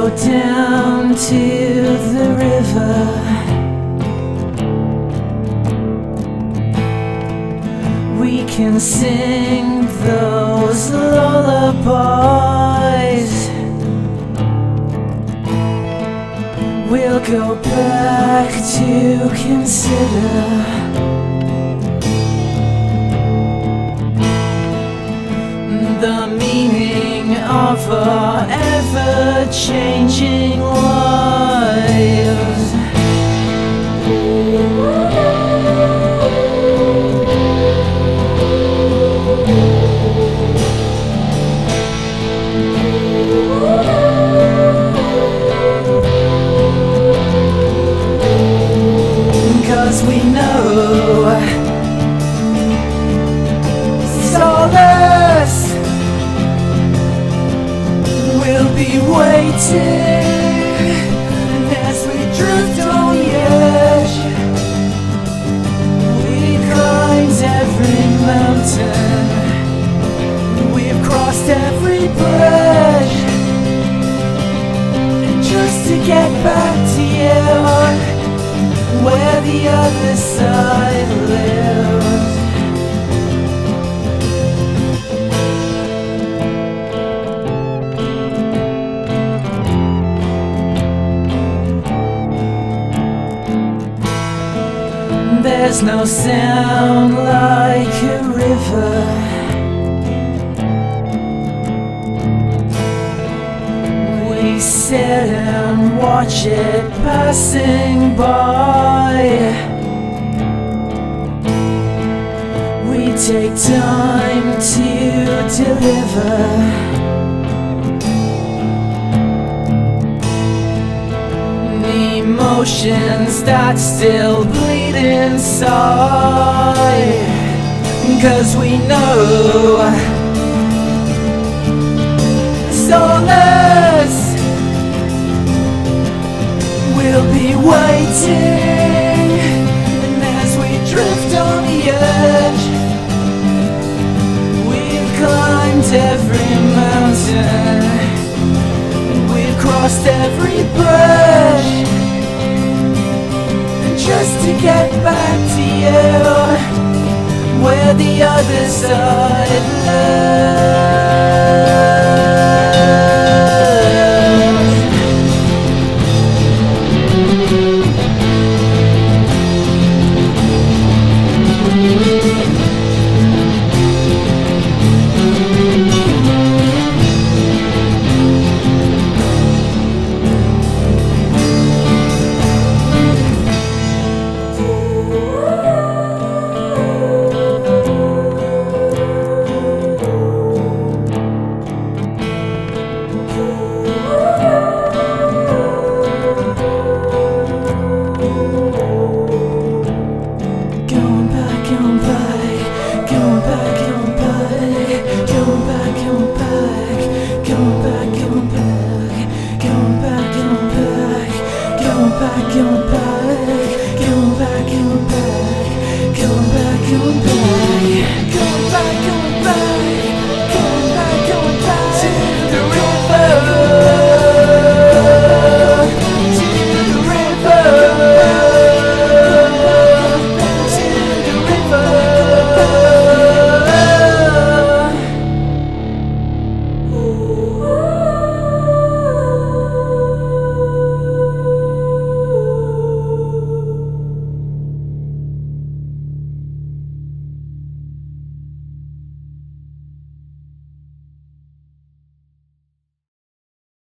go down to the river. We can sing those lullabies. We'll go back to consider the meaning of our ever-changing lives. 'Cause we know solace will be waiting, and as we drift on the edge, we climbed every mountain, we've crossed every bridge, and just to get back to you, where the other side lives. There's no sound like a river. We sit and watch it passing by. We take time to deliver emotions that still bleed inside. 'Cause we know solace will be waiting, and as we drift on the edge, we've climbed every mountain, we've crossed every bridge, and just to get back to you, where the other side lives. Going back,